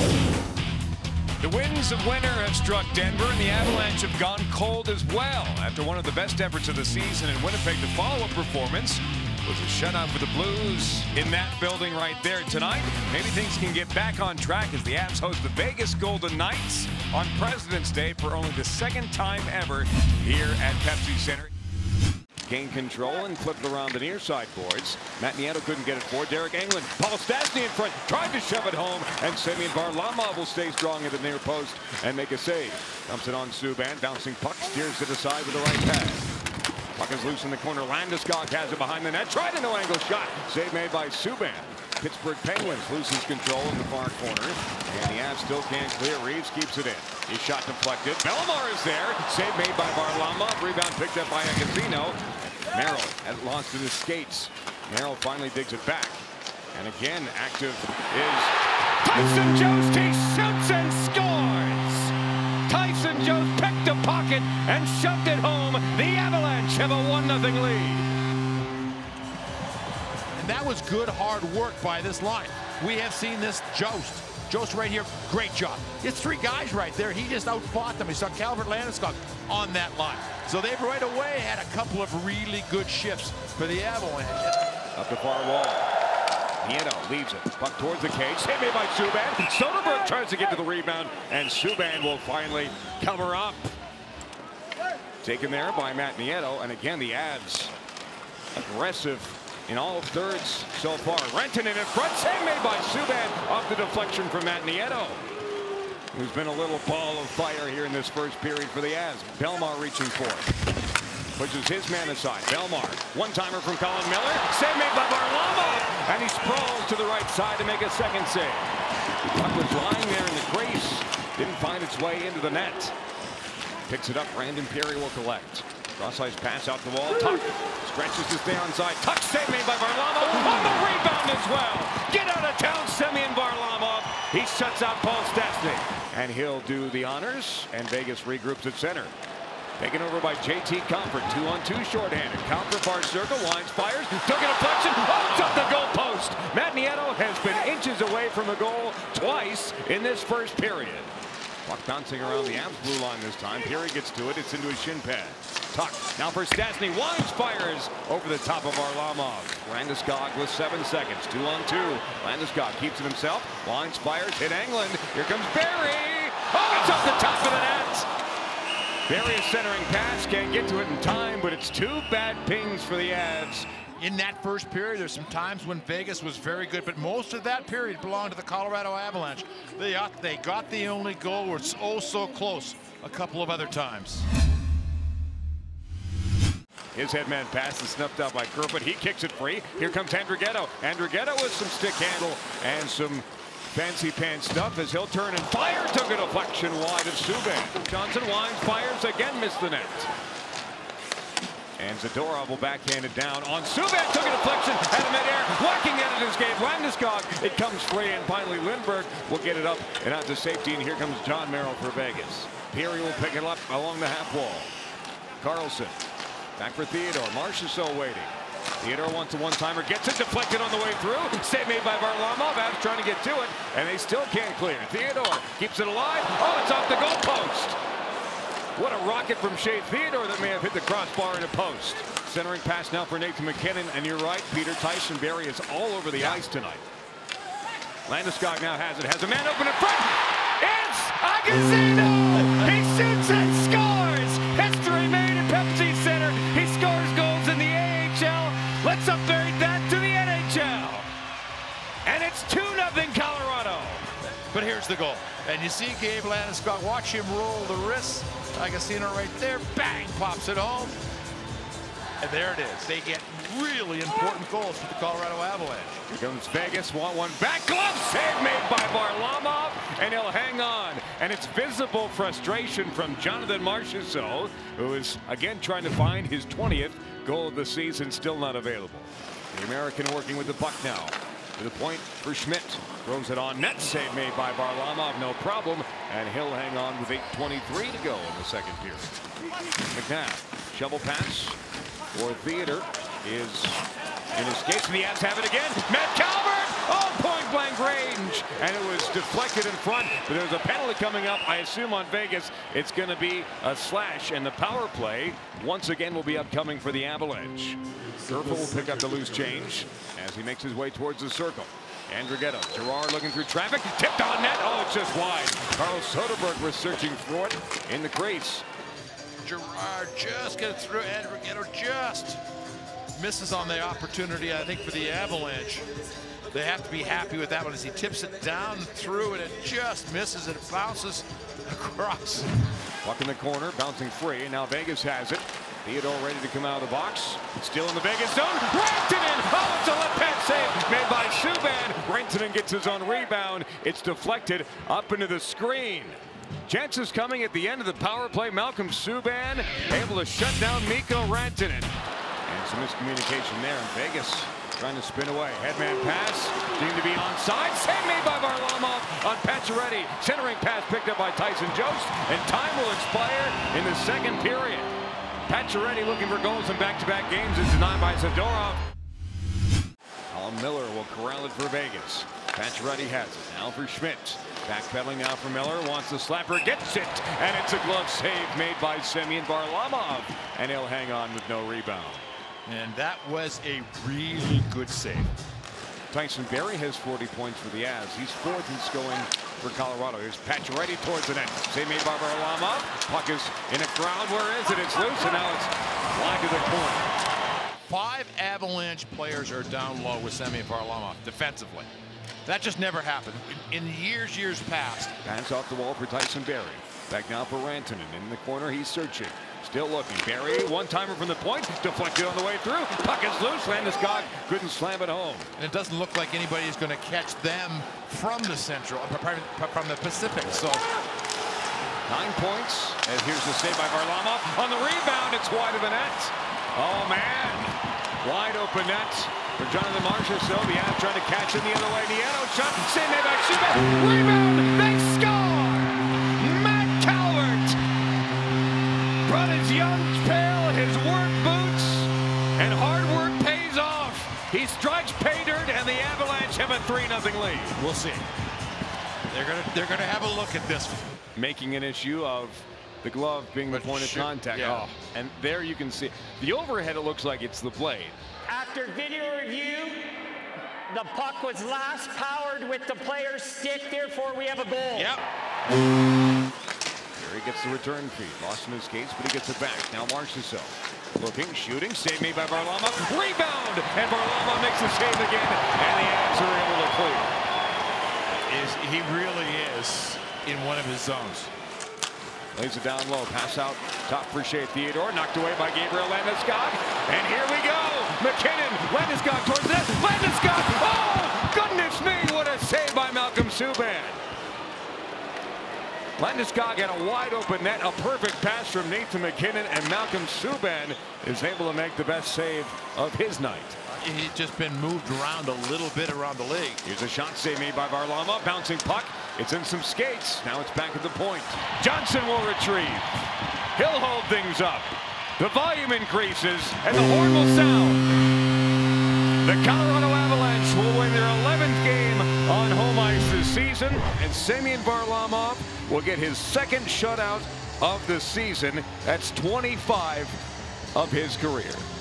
The winds of winter have struck Denver, and the Avalanche have gone cold as well. After one of the best efforts of the season in Winnipeg, the follow-up performance was a shutout for the Blues in that building right there. Tonight, maybe things can get back on track as the Avs host the Vegas Golden Knights on President's Day for only the second time ever here at Pepsi Center. Gained control and flipped around the near side boards. Matt Nieto couldn't get it for Deryk Engelland. Paul Stastny in front, tried to shove it home, and Semyon Varlamov will stay strong at the near post and make a save. Dumps it on Subban, bouncing puck, steers it aside with the right pass. Puck is loose in the corner. Landeskog has it behind the net. Tried a no-angle shot. Save made by Subban. Pittsburgh Penguins loses control in the far corner, and the Avs still can't clear. Reeves keeps it in. His shot deflected. Bellemare is there. Save made by Varlamov. Rebound picked up by Agostino. Merrill has lost to his skates. Merrill finally digs it back. And again, active is Tyson Jost. He shoots and scores. Tyson Jost picked a pocket and shoved it home. The Avalanche have a 1-0 lead. And that was good hard work by this line. We have seen this Jost right here, great job. It's three guys right there. He just outfought them. He saw Calvert Landeskog on that line. So they've right away had a couple of really good shifts for the Avalanche. Up the far wall. Nieto leaves it. Puck towards the cage. Save made by Subban. Soderberg tries to get to the rebound, and Subban will finally cover up. Taken there by Matt Nieto, and again the Avs aggressive in all thirds so far. Renton in front. Save made by Subban off the deflection from Matt Nieto, who's been a little ball of fire here in this first period for the Avs. Bellemare reaching for it. Pushes his man aside. Bellemare. One-timer from Colin Miller. Save made by Varlamov. And he sprawls to the right side to make a second save. Puck was lying there in the crease. Didn't find its way into the net. Picks it up. Brandon Pirri will collect. Cross-ice pass out the wall. Tuck stretches to stay onside. Tuck save made by Varlamov. On the rebound as well. Get out of town, Semyon Varlamov. He shuts out Paul Stastny. And he'll do the honors. And Vegas regroups at center. Taken over by J.T. Compher. 2-on-2 shorthanded. Compher far circle. Lines fires. Took a deflection. Oh, it's up the goal post. Matt Nieto has been inches away from the goal twice in this first period. Puck bouncing around the Avs blue line this time. Pirri gets to it. It's into his shin pad. Tuck. Now for Stastny. Winds fires over the top of Varlamov. Landeskog with 7 seconds. 2-on-2. Landeskog keeps it himself. Winds fires. Hit Engelland. Here comes Barrie. Oh, it's off the top of the net. Barrie centering pass. Can't get to it in time, but it's two bad pings for the Avs. In that first period, there's some times when Vegas was very good, but most of that period belonged to the Colorado Avalanche. They got the only goal. Were so close a couple of other times. His headman pass is snuffed out by Kerfoot. He kicks it free. Here comes Andrighetto. Andrighetto with some stick handle and some fancy pants stuff as he'll turn and fire. Took a deflection wide of Subban. Johnson winds, fires again, missed the net. And Zadorov will backhand it down on Subban. Took a deflection out of midair. Whacking at it escape. Landeskog. It comes free, and finally Lindbergh will get it up and out to safety. And here comes John Merrill for Vegas. Pirri will pick it up along the half wall. Carlson back for Theodore. Marchessault waiting. Theodore wants a one-timer. Gets it deflected on the way through. Save made by Varlamov. Avs trying to get to it, and they still can't clear. Theodore keeps it alive. Oh, it's off the goalpost. What a rocket from Shea Theodore that may have hit the crossbar in a post. Centering pass now for Nathan MacKinnon, and you're right, Peter Tyson Barrie is all over the ice tonight. Landeskog now has it, has a man open in front. It's Agostino! He shoots and scores! History made at Pepsi Center. He scores goals in the AHL. Let's upgrade that to the NHL. And it's 2-0 Colorado. But here's the goal. And you see Gabe Landeskog, watch him roll the wrist. Agostino right there, bang, pops it home. And there it is. They get really important goals for the Colorado Avalanche. Here comes Vegas, want one back. Glove save made by Varlamov, and he'll hang on. And it's visible frustration from Jonathan Marchessault, who is again trying to find his 20th goal of the season, still not available. The American working with the puck now. To the point for Schmidt. Throws it on net. Save made by Varlamov, no problem. And he'll hang on with 8:23 to go in the second period. McNabb, shovel pass for Theodore is in his skates. And the Avs have it again. Matt Calvert on point point-blank range, and it was deflected in front, but there's a penalty coming up. I assume on Vegas it's going to be a slash, and the power play once again will be upcoming for the Avalanche. Kerfoot will pick up the loose change as he makes his way towards the circle. Andrighetto, Girard looking through traffic, tipped on net. Oh, it's just wide. Carl Soderberg was searching for it in the crease. Girard just gets through. Andrighetto just misses on the opportunity, I think, for the Avalanche. They have to be happy with that one as he tips it down through, and it just misses. It bounces across. Puck in the corner, bouncing free, and now Vegas has it. Theodore ready to come out of the box. It's still in the Vegas zone. Rantanen! Oh, it's a left pad save made by Subban. Rantanen gets his own rebound. It's deflected up into the screen. Chances coming at the end of the power play. Malcolm Subban able to shut down Mikko Rantanen. And some miscommunication there in Vegas. Trying to spin away. Headman pass. Seemed to be onside. Save made by Varlamov on Pacioretty. Centering pass picked up by Tyson Jost. And time will expire in the second period. Pacioretty looking for goals in back-to-back games is denied by Zadorov. Colin Miller will corral it for Vegas. Pacioretty has it. Now for Schmidt. Backpedaling now for Miller. Wants the slapper. Gets it. And it's a glove save made by Semyon Varlamov. And he'll hang on with no rebound. And that was a really good save. Tyson Barrie has 40 points for the Avs. He's fourth in scoring for Colorado. Here's Pacioretty towards the net. Save made by Varlamov. Puck is in a crowd. Where is it? It's loose, and now it's wide to the corner. 5 Avalanche players are down low with Semyon Varlamov defensively. That just never happened in years past. Pass off the wall for Tyson Barrie. Back now for Rantanen. In the corner, he's searching. Still looking. Barrie, one-timer from the point. Deflected on the way through. Puck is loose. Landeskog couldn't slam it home. And it doesn't look like anybody is going to catch them from the Central, from the Pacific. So 9 points. And here's the save by Varlamov. On the rebound, it's wide of the net. Oh, man. Wide open net for Jonathan Marchessault. The Avs trying to catch it the other way. Nieto shot. Save made by Subban. Rebound. They score. Matt Calvert brought his young pail, his work boots, and hard work pays off. He strikes pay dirt, and the Avalanche have a 3-0 lead. We'll see. They're gonna have a look at this. Making an issue of the glove being the point of contact. Yeah. Oh, and there you can see the overhead. It looks like it's the blade. After video review, the puck was last powered with the player's stick. Therefore, we have a goal. Yep. He gets the return feed. Lost in his case, but he gets it back. Now Marchessault. Looking, shooting, save made by Varlamov. Rebound! And Varlamov makes the save again, and the Avs are able to clear. He really is in one of his zones. Lays it down low, pass out top for Shea Theodore, knocked away by Gabriel Landeskog. And here we go! McKinnon, Landeskog towards the net. Landeskog! Oh, goodness me, what a save by Malcolm Subban. Landeskog had a wide open net, a perfect pass from Nathan McKinnon, and Malcolm Subban is able to make the best save of his night. He's just been moved around a little bit around the league. Here's a shot save made by Varlamov, bouncing puck. It's in some skates. Now it's back at the point. Johnson will retrieve. He'll hold things up. The volume increases, and the horn will sound. The Colorado Avalanche will win their 11th game on home ice this season, and Semyon Varlamov will get his second shutout of the season. That's 25 of his career.